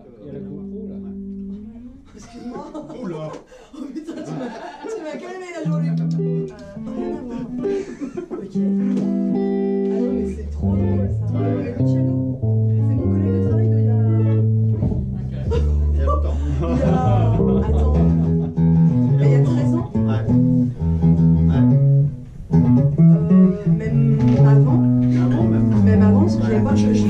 Il y a la GoPro là. Excuse-moi. Oula. Oh putain, tu m'as calmé la journée. Rien à voir. Ok. Ah non, mais c'est trop drôle ça. Luciano, c'est mon collègue de travail de il y a. Il y a longtemps. Attends. Il y a 13 ans. Ouais. Même avant. Avant même. Même avant, parce que j'avais pas. Je l'ai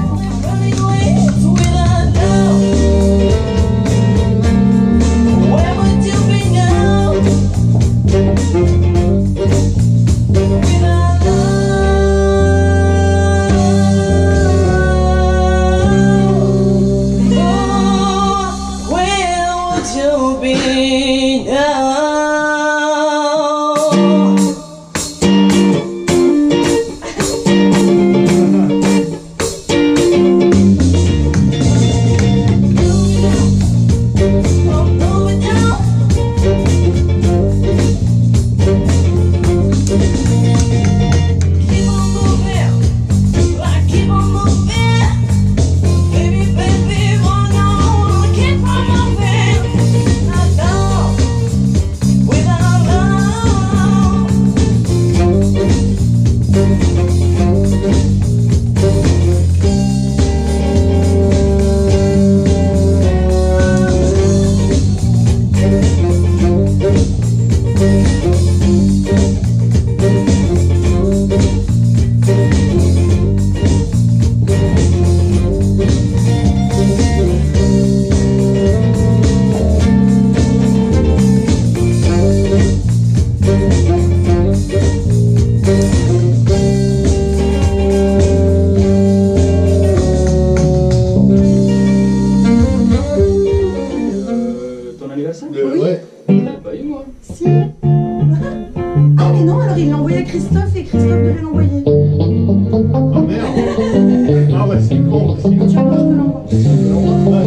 Oui. Ouais. Bah oui, moi. Si. Ah mais non, alors il l'a envoyé à Christophe et Christophe devait l'envoyer. Oh merde. Ah ouais, c'est con aussi. Tiens, moi je te l'envoie.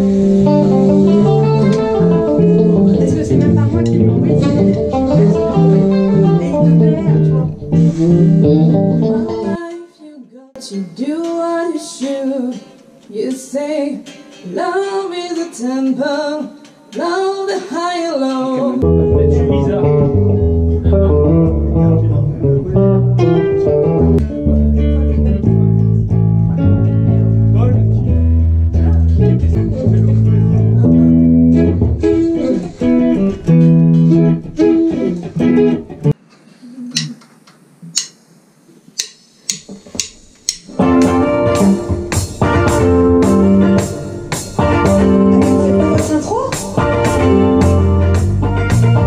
Est-ce que c'est même pas moi qui lui ai envoyé? Et il devait, tu vois. You do what you should. You say love is a temple, love the high and low. C'est bizarre. C'est pas votre intro?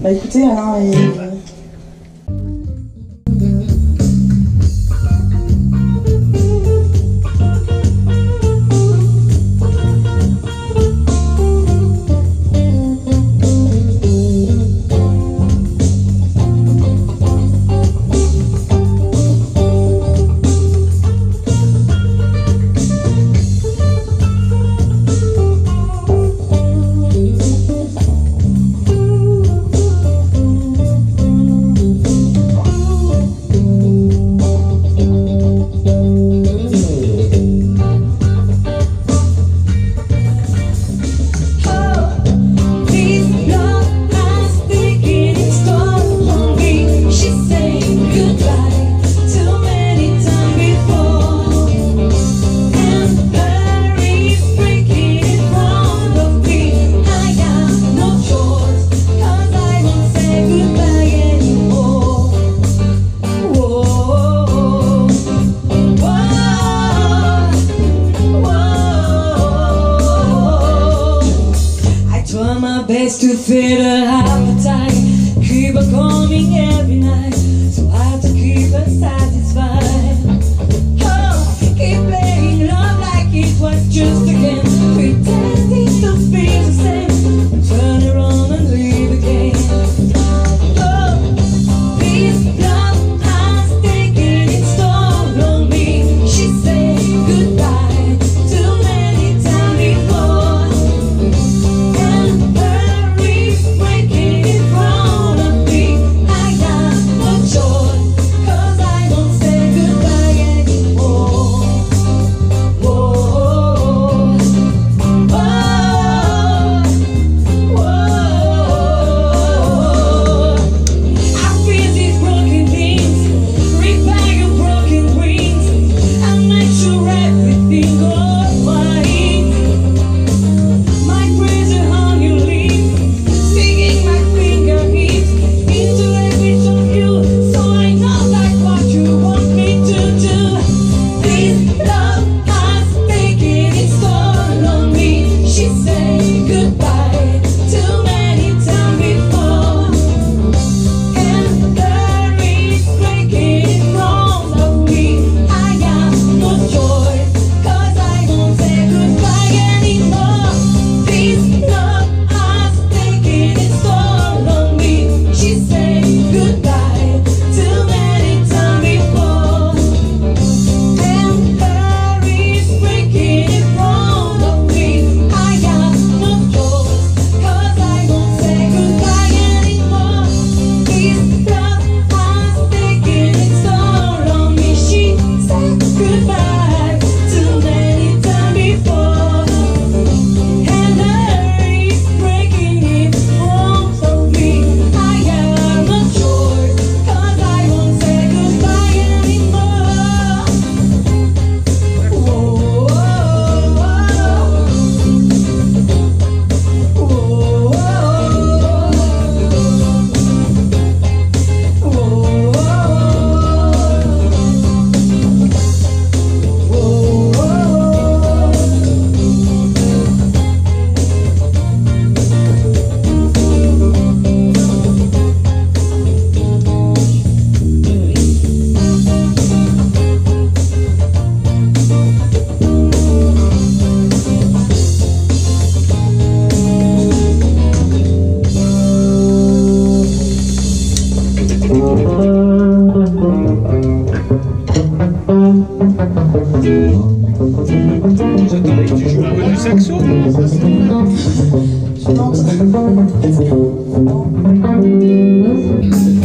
Bah écoutez, Alain et... Best to feed her appetite, keep her coming every night, so I have to keep her satisfied. Oh, keep playing love like it was just a game, pretending to be the same, turn around and leave again. Oh, this love has taken its toll on me. She said goodbye too many times before. J'attendais que tu joues un peu du saxo. Je pense.